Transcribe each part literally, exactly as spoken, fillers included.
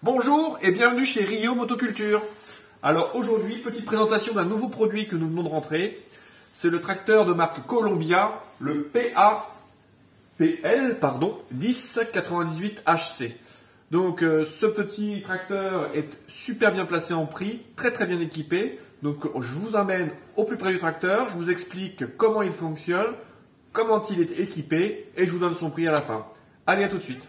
Bonjour et bienvenue chez Rio Motoculture. Alors aujourd'hui, petite présentation d'un nouveau produit que nous venons de rentrer. C'est le tracteur de marque Columbia, le P A P L pardon, dix quatre-vingt-dix-huit H C. Donc euh, ce petit tracteur est super bien placé en prix, très très bien équipé. Donc je vous amène au plus près du tracteur, je vous explique comment il fonctionne, comment il est équipé et je vous donne son prix à la fin. Allez, à tout de suite.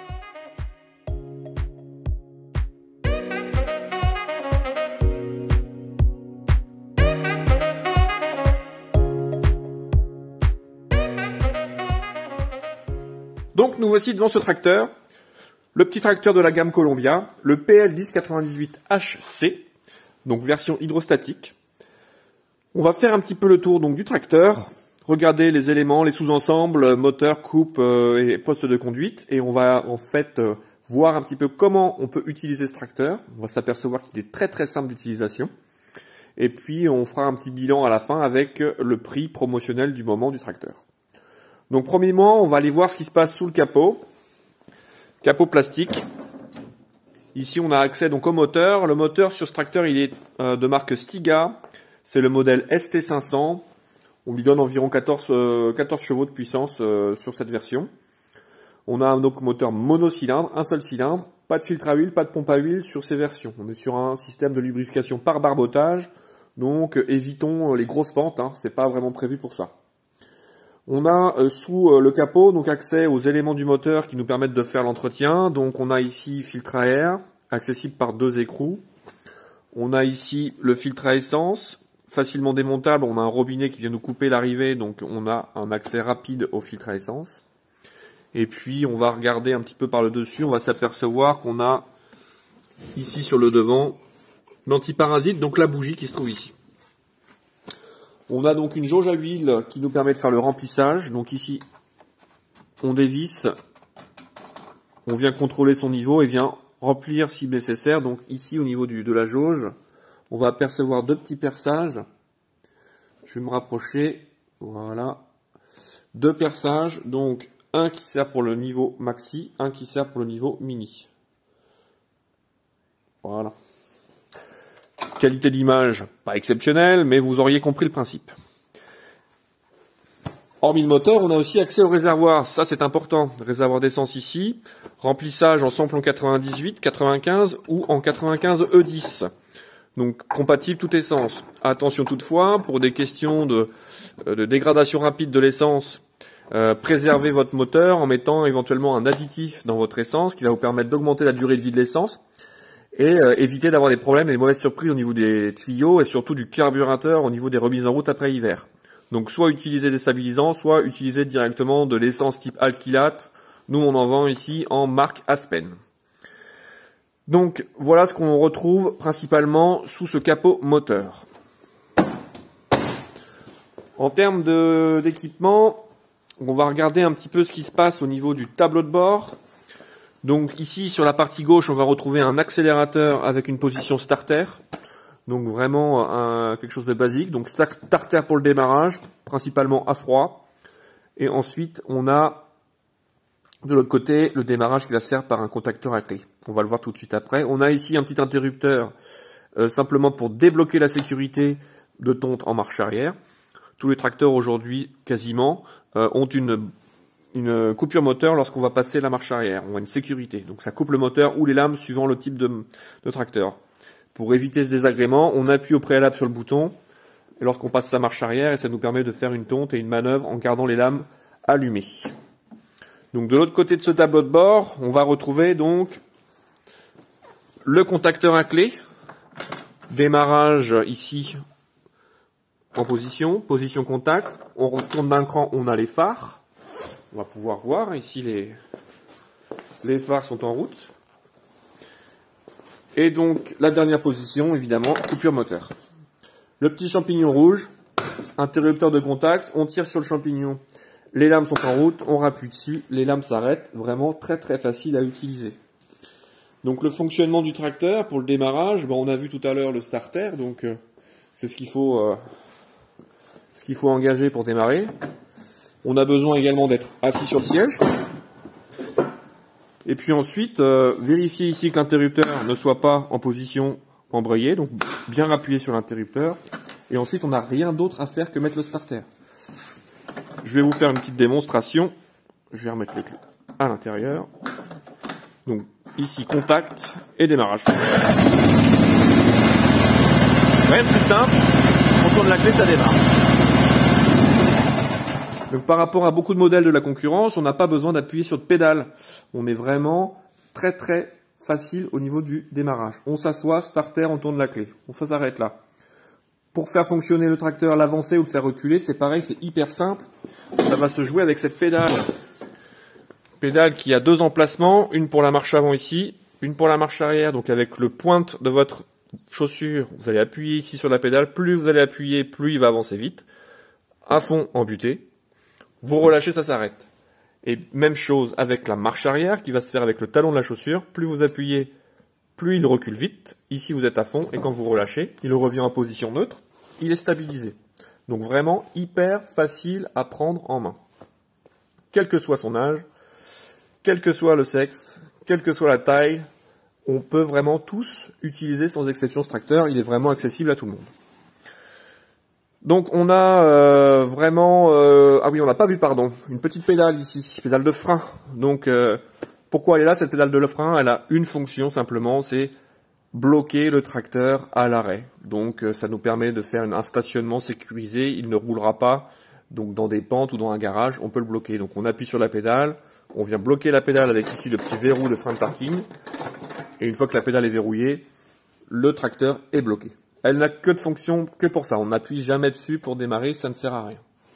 Donc nous voici devant ce tracteur, le petit tracteur de la gamme Columbia, le P L dix quatre-vingt-dix-huit H C, donc version hydrostatique. On va faire un petit peu le tour donc du tracteur, regarder les éléments, les sous-ensembles, moteur, coupe euh, et poste de conduite, et on va en fait euh, voir un petit peu comment on peut utiliser ce tracteur. On va s'apercevoir qu'il est très très simple d'utilisation. Et puis on fera un petit bilan à la fin avec le prix promotionnel du moment du tracteur. Donc premièrement, on va aller voir ce qui se passe sous le capot. Capot plastique. Ici, on a accès donc au moteur. Le moteur sur ce tracteur, il est euh, de marque Stiga. C'est le modèle S T cinq cents. On lui donne environ quatorze, euh, quatorze chevaux de puissance euh, sur cette version. On a un donc moteur monocylindre, un seul cylindre. Pas de filtre à huile, pas de pompe à huile sur ces versions. On est sur un système de lubrification par barbotage. Donc euh, évitons les grosses pentes. Hein, c'est pas vraiment prévu pour ça. On a euh, sous euh, le capot donc accès aux éléments du moteur qui nous permettent de faire l'entretien. Donc on a ici filtre à air, accessible par deux écrous. On a ici le filtre à essence, facilement démontable. On a un robinet qui vient nous couper l'arrivée, donc on a un accès rapide au filtre à essence. Et puis on va regarder un petit peu par le dessus, on va s'apercevoir qu'on a ici sur le devant l'antiparasite, donc la bougie qui se trouve ici. On a donc une jauge à huile qui nous permet de faire le remplissage. Donc ici, on dévisse, on vient contrôler son niveau et vient remplir si nécessaire. Donc ici, au niveau du, de la jauge, on va apercevoir deux petits perçages. Je vais me rapprocher. Voilà. Deux perçages. Donc un qui sert pour le niveau maxi, un qui sert pour le niveau mini. Voilà. Qualité d'image, pas exceptionnelle, mais vous auriez compris le principe. Hormis le moteur, on a aussi accès au réservoir. Ça, c'est important. Réservoir d'essence ici. Remplissage en samplon quatre-vingt-dix-huit, quatre-vingt-quinze ou en quatre-vingt-quinze E dix. Donc, compatible toute essence. Attention toutefois, pour des questions de, de dégradation rapide de l'essence, euh, préservez votre moteur en mettant éventuellement un additif dans votre essence qui va vous permettre d'augmenter la durée de vie de l'essence. Et euh, éviter d'avoir des problèmes et des mauvaises surprises au niveau des tuyaux et surtout du carburateur au niveau des remises en route après hiver. Donc soit utiliser des stabilisants, soit utiliser directement de l'essence type alkylate. Nous on en vend ici en marque Aspen. Donc voilà ce qu'on retrouve principalement sous ce capot moteur. En termes de, d'équipement, on va regarder un petit peu ce qui se passe au niveau du tableau de bord. Donc ici sur la partie gauche on va retrouver un accélérateur avec une position starter, donc vraiment un, quelque chose de basique, donc starter pour le démarrage, principalement à froid, et ensuite on a de l'autre côté le démarrage qui va se faire par un contacteur à clé, on va le voir tout de suite après. On a ici un petit interrupteur euh, simplement pour débloquer la sécurité de tonte en marche arrière. Tous les tracteurs aujourd'hui quasiment euh, ont une une coupure moteur lorsqu'on va passer la marche arrière. On a une sécurité. Donc ça coupe le moteur ou les lames suivant le type de, de tracteur. Pour éviter ce désagrément, on appuie au préalable sur le bouton et lorsqu'on passe la marche arrière, et ça nous permet de faire une tonte et une manœuvre en gardant les lames allumées. Donc de l'autre côté de ce tableau de bord, on va retrouver donc le contacteur à clé. Démarrage ici en position, position contact. On retourne d'un cran, on a les phares. On va pouvoir voir, ici les, les phares sont en route. Et donc la dernière position, évidemment, coupure moteur. Le petit champignon rouge, interrupteur de contact, on tire sur le champignon, les lames sont en route, on rappuie dessus, les lames s'arrêtent, vraiment très très facile à utiliser. Donc le fonctionnement du tracteur, pour le démarrage, ben, on a vu tout à l'heure le starter, donc euh, c'est ce qu'il faut, euh, ce qu'il faut engager pour démarrer. On a besoin également d'être assis sur le siège. Et puis ensuite, euh, vérifiez ici que l'interrupteur ne soit pas en position embrayée, donc bien appuyer sur l'interrupteur. Et ensuite, on n'a rien d'autre à faire que mettre le starter. Je vais vous faire une petite démonstration. Je vais remettre les clés à l'intérieur. Donc ici, contact et démarrage. Rien de plus simple. On tourne la clé, ça démarre. Donc par rapport à beaucoup de modèles de la concurrence, on n'a pas besoin d'appuyer sur de pédale. On est vraiment très très facile au niveau du démarrage. On s'assoit, starter, on tourne la clé. On s'arrête là. Pour faire fonctionner le tracteur, l'avancer ou le faire reculer, c'est pareil, c'est hyper simple. Ça va se jouer avec cette pédale. Pédale qui a deux emplacements, une pour la marche avant ici, une pour la marche arrière. Donc avec le pointe de votre chaussure, vous allez appuyer ici sur la pédale. Plus vous allez appuyer, plus il va avancer vite. À fond, en butée. Vous relâchez, ça s'arrête. Et même chose avec la marche arrière qui va se faire avec le talon de la chaussure. Plus vous appuyez, plus il recule vite. Ici, vous êtes à fond et quand vous relâchez, il revient en position neutre. Il est stabilisé. Donc vraiment hyper facile à prendre en main. Quel que soit son âge, quel que soit le sexe, quelle que soit la taille, on peut vraiment tous utiliser sans exception ce tracteur. Il est vraiment accessible à tout le monde. Donc on a euh, vraiment... Euh, ah oui, on n'a pas vu, pardon. Une petite pédale ici, pédale de frein. Donc euh, pourquoi elle est là, cette pédale de frein? Elle a une fonction simplement, c'est bloquer le tracteur à l'arrêt. Donc euh, ça nous permet de faire un stationnement sécurisé. Il ne roulera pas donc dans des pentes ou dans un garage. On peut le bloquer. Donc on appuie sur la pédale. On vient bloquer la pédale avec ici le petit verrou de frein de parking. Et une fois que la pédale est verrouillée, le tracteur est bloqué. Elle n'a que de fonction que pour ça. On n'appuie jamais dessus pour démarrer, ça ne sert à rien.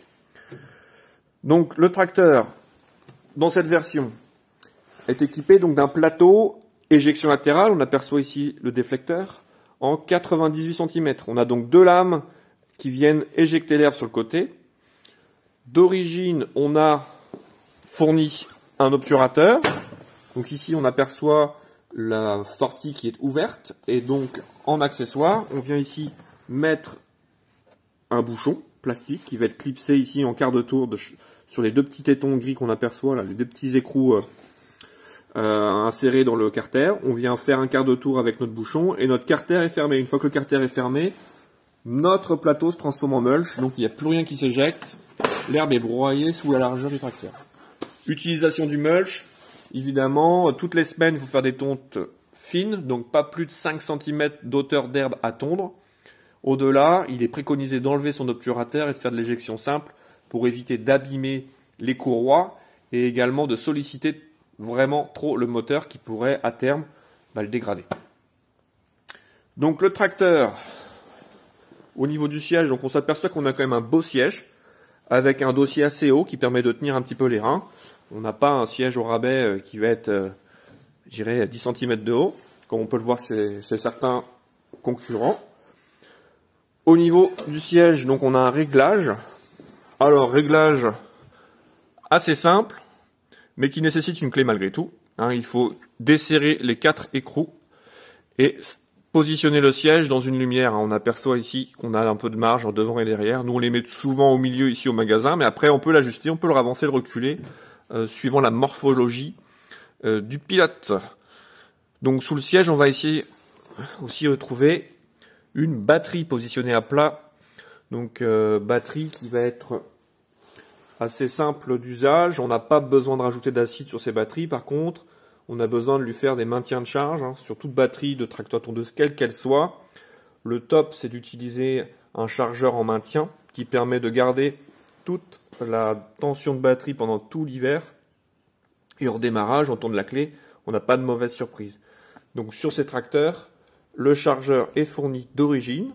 Donc le tracteur, dans cette version, est équipé donc d'un plateau éjection latérale. On aperçoit ici le déflecteur en quatre-vingt-dix-huit centimètres. On a donc deux lames qui viennent éjecter l'air sur le côté. D'origine, on a fourni un obturateur. Donc ici, on aperçoit la sortie qui est ouverte et donc en accessoire, on vient ici mettre un bouchon plastique qui va être clipsé ici en quart de tour de, sur les deux petits tétons gris qu'on aperçoit là, les deux petits écrous euh, euh, insérés dans le carter. On vient faire un quart de tour avec notre bouchon et notre carter est fermé. Une fois que le carter est fermé, notre plateau se transforme en mulch, donc il n'y a plus rien qui s'éjecte. L'herbe est broyée sous la largeur du tracteur. Utilisation du mulch. Évidemment, toutes les semaines, il faut faire des tontes fines, donc pas plus de cinq centimètres d'auteur d'herbe à tondre. Au-delà, il est préconisé d'enlever son obturateur et de faire de l'éjection simple pour éviter d'abîmer les courroies et également de solliciter vraiment trop le moteur qui pourrait à terme bah, le dégrader. Donc le tracteur, au niveau du siège, donc on s'aperçoit qu'on a quand même un beau siège avec un dossier assez haut qui permet de tenir un petit peu les reins. On n'a pas un siège au rabais qui va être, euh, je dirais, dix centimètres de haut, comme on peut le voir chez, chez certains concurrents. Au niveau du siège, donc on a un réglage. Alors, réglage assez simple, mais qui nécessite une clé malgré tout. Hein, il faut desserrer les quatre écrous et positionner le siège dans une lumière. On aperçoit ici qu'on a un peu de marge en devant et derrière. Nous, on les met souvent au milieu ici au magasin, mais après, on peut l'ajuster, on peut le ravancer, le reculer. Euh, suivant la morphologie euh, du pilote. Donc sous le siège, on va essayer aussi retrouver une batterie positionnée à plat. Donc euh, batterie qui va être assez simple d'usage. On n'a pas besoin de rajouter d'acide sur ces batteries. Par contre, on a besoin de lui faire des maintiens de charge hein, sur toute batterie de tracteur tondeuse quelle qu'elle soit. Le top, c'est d'utiliser un chargeur en maintien qui permet de garder toute la tension de batterie pendant tout l'hiver. Et au redémarrage, on tourne la clé, on n'a pas de mauvaise surprise. Donc sur ces tracteurs, le chargeur est fourni d'origine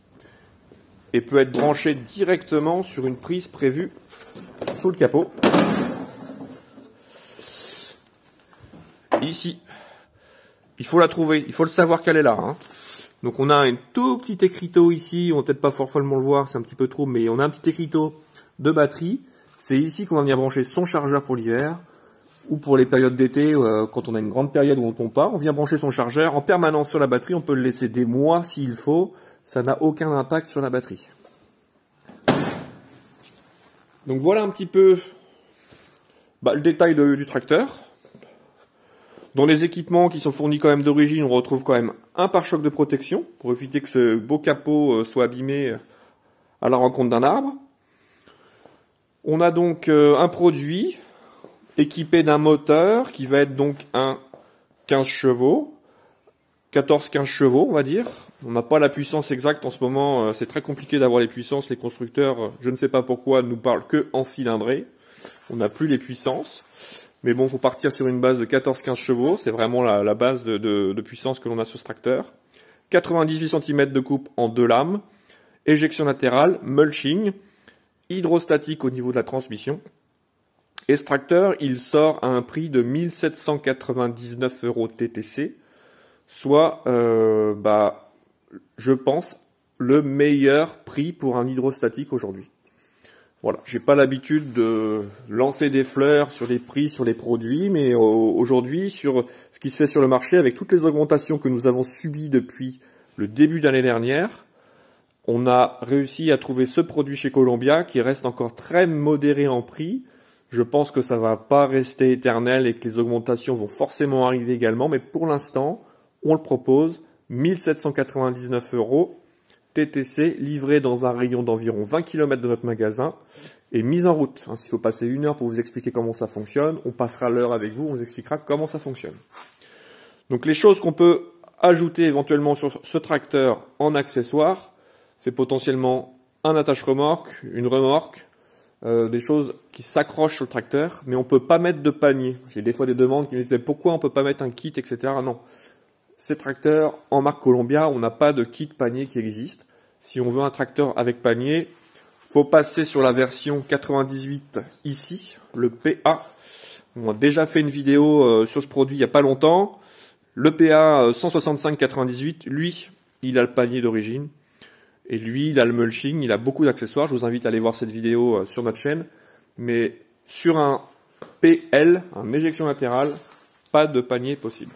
et peut être branché directement sur une prise prévue sous le capot. Ici, il faut la trouver, il faut le savoir qu'elle est là. Hein. Donc on a un tout petit écriteau ici, on va peut-être pas forcément le voir, c'est un petit peu trop, mais on a un petit écriteau de batterie. C'est ici qu'on va venir brancher son chargeur pour l'hiver, ou pour les périodes d'été, euh, quand on a une grande période où on ne tombe pas, on vient brancher son chargeur en permanence sur la batterie, on peut le laisser des mois s'il faut, ça n'a aucun impact sur la batterie. Donc voilà un petit peu bah, le détail de, du tracteur. Dans les équipements qui sont fournis quand même d'origine, on retrouve quand même un pare-choc de protection pour éviter que ce beau capot soit abîmé à la rencontre d'un arbre. On a donc un produit équipé d'un moteur qui va être donc un quinze chevaux, quatorze quinze chevaux on va dire. On n'a pas la puissance exacte en ce moment, c'est très compliqué d'avoir les puissances. Les constructeurs, je ne sais pas pourquoi, nous parlent que en cylindrée. On n'a plus les puissances. Mais bon, il faut partir sur une base de quatorze quinze chevaux, c'est vraiment la, la base de, de, de puissance que l'on a sur ce tracteur. quatre-vingt-dix-huit centimètres de coupe en deux lames, éjection latérale, mulching, hydrostatique au niveau de la transmission. Et ce tracteur, il sort à un prix de mille sept cent quatre-vingt-dix-neuf euros T T C, soit, euh, bah, je pense, le meilleur prix pour un hydrostatique aujourd'hui. Voilà, j'ai pas l'habitude de lancer des fleurs sur les prix, sur les produits, mais aujourd'hui, sur ce qui se fait sur le marché, avec toutes les augmentations que nous avons subies depuis le début d'année dernière, on a réussi à trouver ce produit chez Columbia qui reste encore très modéré en prix. Je pense que ça va pas rester éternel et que les augmentations vont forcément arriver également, mais pour l'instant, on le propose, mille sept cent quatre-vingt-dix-neuf euros. T T C, livré dans un rayon d'environ vingt kilomètres de notre magasin et mise en route. Hein, s'il faut passer une heure pour vous expliquer comment ça fonctionne, on passera l'heure avec vous, on vous expliquera comment ça fonctionne. Donc les choses qu'on peut ajouter éventuellement sur ce tracteur en accessoire, c'est potentiellement un attache-remorque, une remorque, euh, des choses qui s'accrochent sur le tracteur, mais on peut pas mettre de panier. J'ai des fois des demandes qui me disaient pourquoi on peut pas mettre un kit, et cetera. Non. Ces tracteurs, en marque Columbia, on n'a pas de kit panier qui existe. Si on veut un tracteur avec panier, faut passer sur la version quatre-vingt-dix-huit ici, le P A. On a déjà fait une vidéo euh, sur ce produit il n'y a pas longtemps. Le P A cent soixante-cinq quatre-vingt-dix-huit, lui, il a le panier d'origine. Et lui, il a le mulching, il a beaucoup d'accessoires. Je vous invite à aller voir cette vidéo euh, sur notre chaîne. Mais sur un P L, un éjection latérale, pas de panier possible.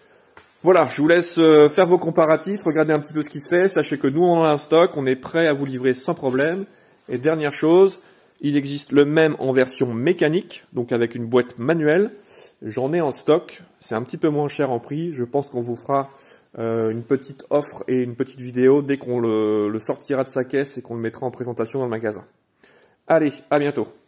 Voilà, je vous laisse faire vos comparatifs, regardez un petit peu ce qui se fait. Sachez que nous, on a un stock, on est prêt à vous livrer sans problème. Et dernière chose, il existe le même en version mécanique, donc avec une boîte manuelle. J'en ai en stock, c'est un petit peu moins cher en prix. Je pense qu'on vous fera euh, une petite offre et une petite vidéo dès qu'on le, le sortira de sa caisse et qu'on le mettra en présentation dans le magasin. Allez, à bientôt.